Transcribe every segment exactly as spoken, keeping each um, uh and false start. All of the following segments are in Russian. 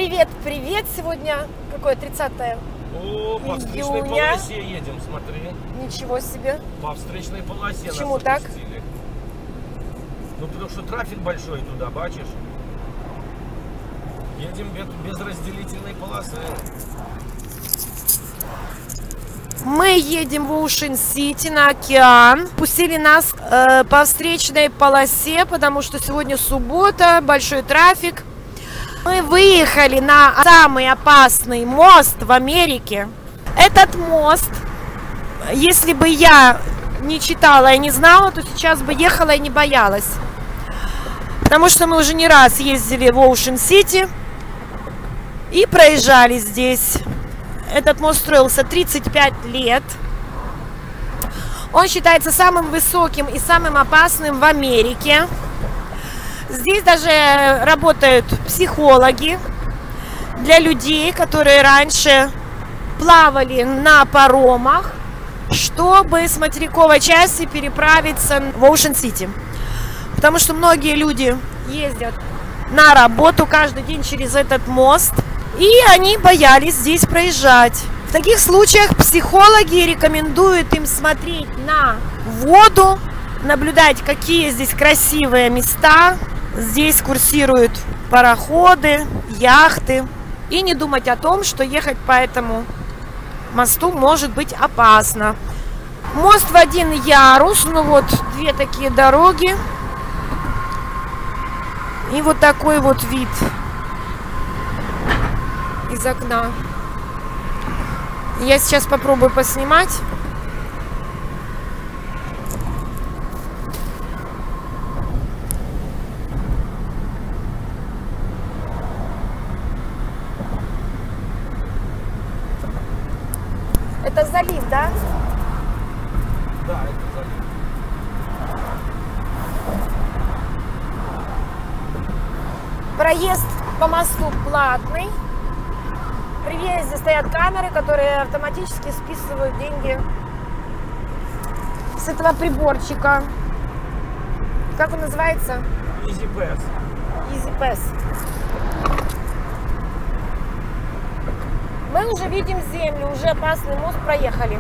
Привет, привет! Сегодня какое тридцатое О, по встречной июня. полосе едем, смотри. Ничего себе. По встречной полосе. Почему нас так? запустили. Ну, потому что трафик большой туда, бачишь? Едем без, без разделительной полосы. Мы едем в Оушен-Сити на океан. Пустили нас э, по встречной полосе, потому что сегодня суббота, большой трафик. Мы выехали на самый опасный мост в Америке. Этот мост, если бы я не читала и не знала, то сейчас бы ехала и не боялась. Потому что мы уже не раз ездили в Оушен-Сити и проезжали здесь. Этот мост строился тридцать пять лет. Он считается самым высоким и самым опасным в Америке. Здесь даже работают психологи для людей, которые раньше плавали на паромах, чтобы с материковой части переправиться в Оушен-Сити. Потому что многие люди ездят на работу каждый день через этот мост, и они боялись здесь проезжать. В таких случаях психологи рекомендуют им смотреть на воду, наблюдать, какие здесь красивые места. Здесь курсируют пароходы, яхты. И не думать о том, что ехать по этому мосту может быть опасно. Мост в один ярус. Ну вот две такие дороги. И вот такой вот вид из окна. Я сейчас попробую поснимать. Это залив, да? Да, это залив. Проезд по мосту платный. При въезде стоят камеры, которые автоматически списывают деньги с этого приборчика. Как он называется? Easy Pass. Easy Pass. Мы уже видим землю, уже опасный мост проехали.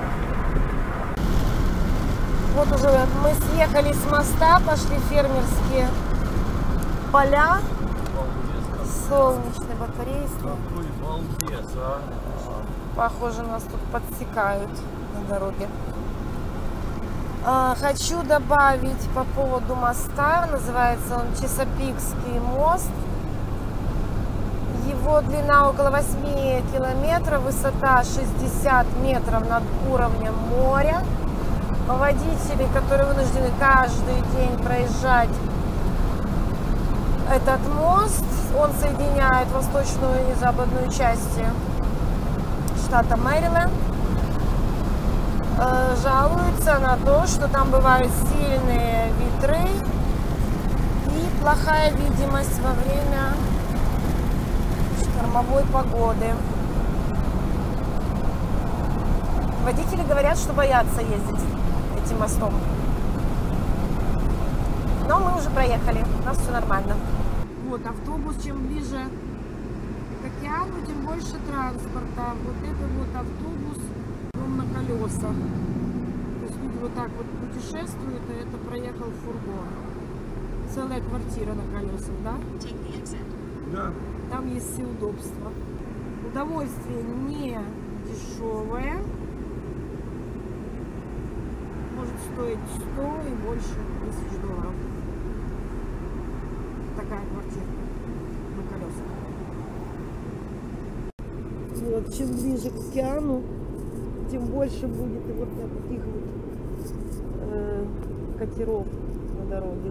Вот уже мы съехали с моста, пошли фермерские поля. Солнечные батареи. Какой балбес, а? Похоже, нас тут подсекают на дороге. А, хочу добавить по поводу моста. Называется он Чесапикский мост. Его длина около восьми километров, высота шестьдесят метров над уровнем моря. Водители, которые вынуждены каждый день проезжать этот мост, он соединяет восточную и западную части штата Мэриленд, жалуются на то, что там бывают сильные ветры и плохая видимость во время штормовой погоды. Водители говорят, что боятся ездить этим мостом. Но мы уже проехали, у нас все нормально. Вот автобус, чем ближе к океану, тем больше транспорта. Вот это вот автобус, он на колесах. То есть люди вот так вот путешествуют, а это проехал фургон. Целая квартира на колесах, да? Да. Там есть все удобства. Удовольствие не дешевое. Может стоить сто и больше тысяч долларов. Такая квартира на колесах. Вот, чем ближе к океану, тем больше будет и вот таких вот э, катеров на дороге.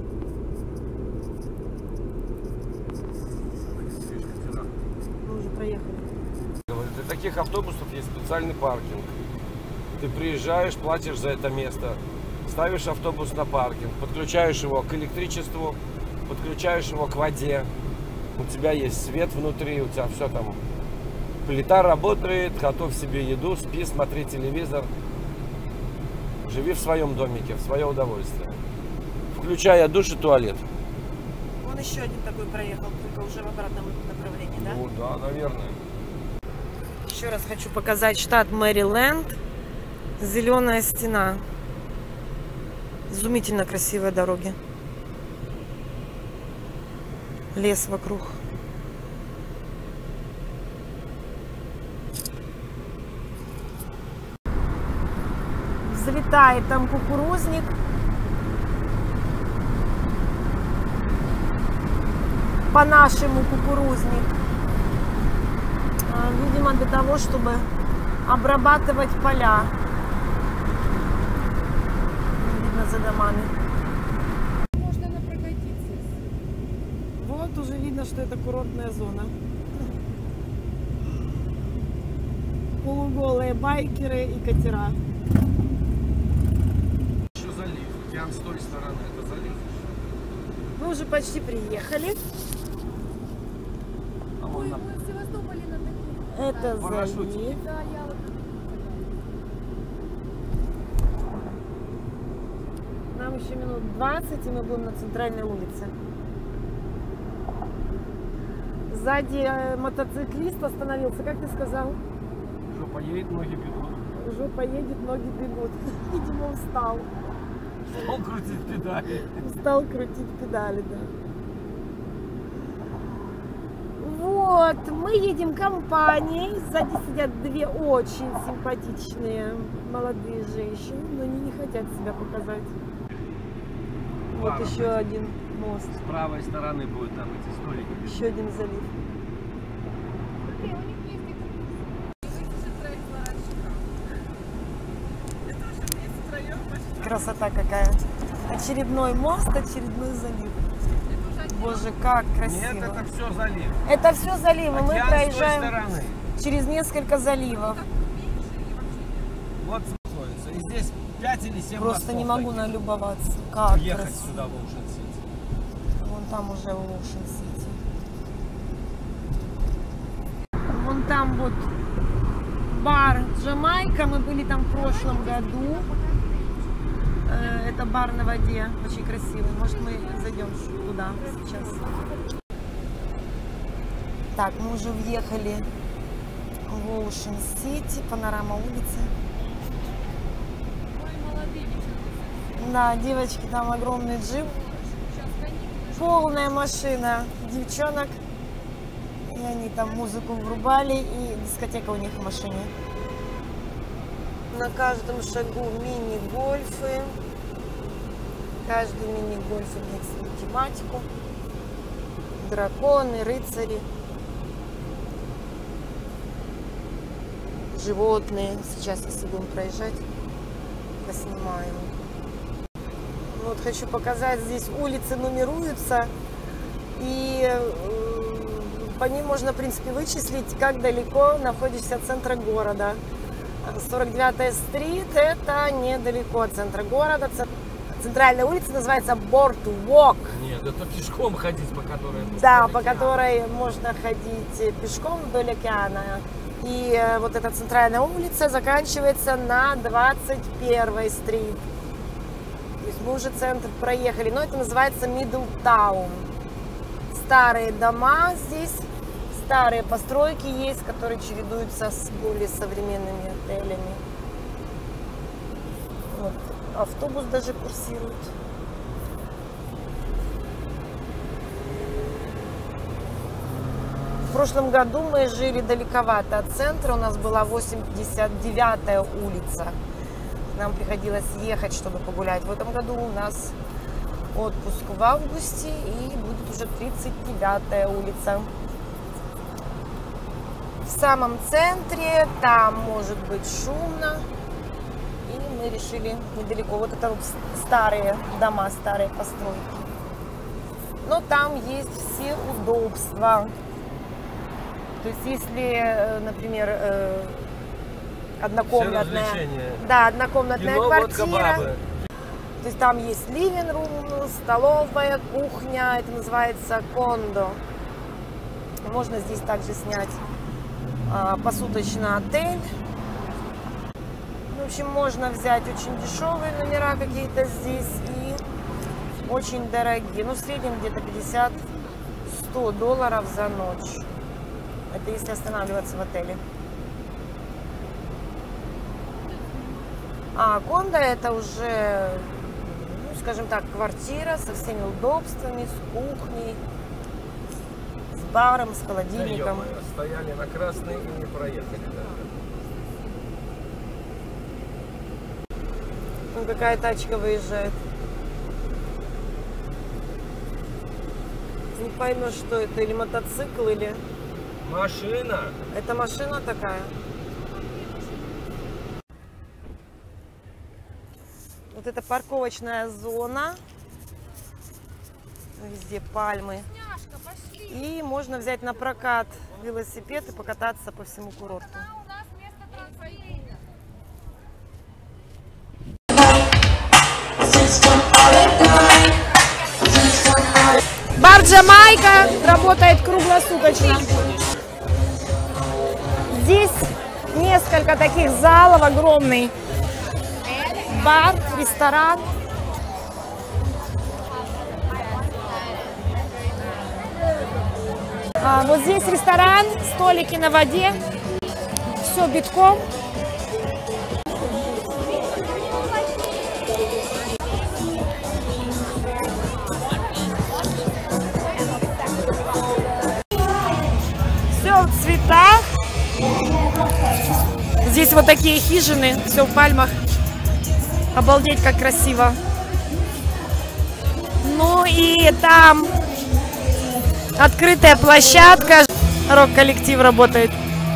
Мы уже проехали. Для таких автобусов есть специальный паркинг. Ты приезжаешь, платишь за это место, ставишь автобус на паркинг, подключаешь его к электричеству, подключаешь его к воде. У тебя есть свет внутри, у тебя все там. Плита работает, готовь себе еду, спи, смотри телевизор. Живи в своем домике, в свое удовольствие. Включая душ и туалет. Вон еще один такой проехал, только уже в обратном направлении. да? Ну да, наверное. Еще раз хочу показать штат Мэриленд. Зеленая стена. Изумительно красивые дороги. Лес вокруг. Взлетает там кукурузник. По-нашему кукурузник. Видимо, для того, чтобы обрабатывать поля. Видно за домами. Можно напрокатиться. Вот уже видно, что это курортная зона. Полуголые байкеры и катера. Еще залив. Прям с той стороны это залив. Мы уже почти приехали. А Ой, вон на- мы в Севастополе на таких. Это Парашютики. залив. Да, я вот. Нам еще минут двадцать, и мы будем на центральной улице. Сзади э, мотоциклист остановился. Как ты сказал? Жопа едет, ноги бегут. Жопа едет, ноги бегут. Видимо, устал. Он крутит педали. Устал крутить педали, да. Вот, мы едем компанией. Сзади сидят две очень симпатичные молодые женщины, но они не хотят себя показать. Вот Пара еще один мост, С правой стороны будут там эти столики. еще один залив. Смотри, у них есть экскурсии. Вы же троих барашка. Это уже вместе втроем пошли. Красота какая. Очередной мост, очередной залив. Боже, как красиво. Нет, это все залив. Это все заливы. Мы Океан с той проезжаем стороны. через несколько заливов. Вот смотрится. И здесь пять или семь Просто мостов не могу таких. налюбоваться. Как Ехать красиво. сюда в Оушен Сити. Вон там уже Оушен Сити. Вон там вот бар Джамайка. Мы были там в прошлом году. Э, Это бар на воде. Очень красивый. Может, мы зайдем туда сейчас. Так, мы уже въехали в Оушен Сити. Панорама улицы. Ой, молодые девчонки. Да, девочки, там огромный джип. Сейчас каникулы. Полная машина девчонок. И они там музыку врубали, и дискотека у них в машине. На каждом шагу мини-гольфы. Каждый мини-гольф имеет свою тематику. Драконы, рыцари. Животные. Сейчас, если будем проезжать, поснимаем. Вот хочу показать, здесь улицы нумеруются, и э, по ним можно, в принципе, вычислить, как далеко находишься от центра города. сорок девятая стрит – это недалеко от центра города. Центральная улица называется Boardwalk. Нет, это пешком ходить, по которой... Да, по которой можно ходить пешком вдоль океана. И э, вот эта центральная улица заканчивается на двадцать первой стрит. То есть мы уже центр проехали, но это называется Middletown. Старые дома здесь, старые постройки есть, которые чередуются с более современными отелями. Вот. Автобус даже курсирует. В прошлом году мы жили далековато от центра, у нас была восемьдесят девятая улица. Нам приходилось ехать, чтобы погулять. В этом году у нас отпуск в августе, и будет уже тридцать девятая улица. В самом центре, там может быть шумно, и мы решили недалеко. Вот это вот старые дома, старые постройки. Но там есть все удобства. То есть, если, например, однокомнатная, да, однокомнатная Кино, квартира, водка, бабы. то есть там есть ливинг-рум, столовая, кухня, это называется кондо. Можно здесь также снять а, посуточно отель. В общем, можно взять очень дешевые номера какие-то здесь и очень дорогие. Ну, в среднем где-то пятьдесят-сто долларов за ночь. Это если останавливаться в отеле. А кондо это уже, ну, скажем так, квартира со всеми удобствами, с кухней, с баром, с холодильником. Да, стояли на красный и не проехали. Ну, какая тачка выезжает. Не поймешь, что это, или мотоцикл, или... Машина. Это машина такая. Вот это парковочная зона. Везде пальмы. Няшка, пошли. И можно взять на прокат велосипед и покататься по всему курорту. У нас место транспорта. Бар Джамайка работает круглосуточно. Здесь несколько таких залов, огромный бар, ресторан. А, вот здесь ресторан, столики на воде, все битком. Все в цветах. Здесь вот такие хижины, все в пальмах. Обалдеть, как красиво. Ну и там открытая площадка. Рок-коллектив работает.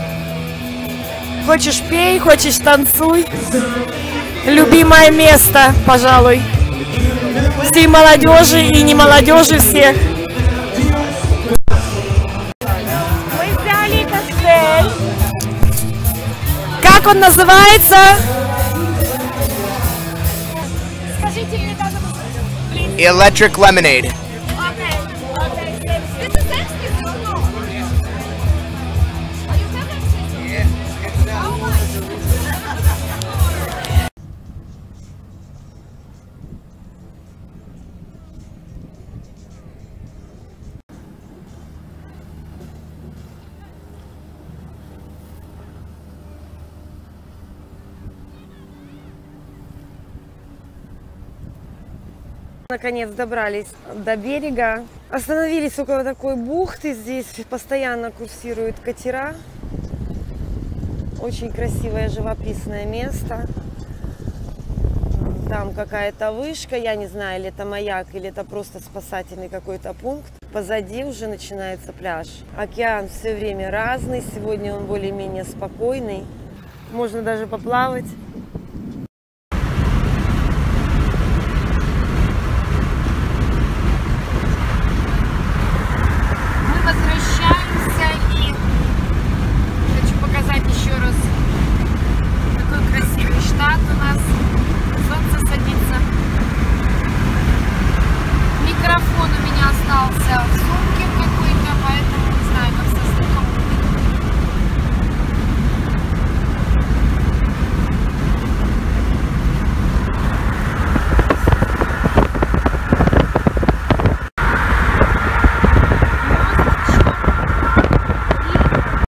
Хочешь пей, хочешь танцуй. Любимое место, пожалуй. Всей молодежи и не молодежи всех. Мы взяли коктейль. Как он называется? Скажите мне, как он называется? Electric lemonade. Okay, okay. This is Mexican, or no? Are you Mexican? How much? Наконец добрались до берега. Остановились около такой бухты. Здесь постоянно курсируют катера. Очень красивое живописное место. Там какая-то вышка. Я не знаю, или это маяк, или это просто спасательный какой-то пункт. Позади уже начинается пляж. Океан все время разный. Сегодня он более-менее спокойный. Можно даже поплавать.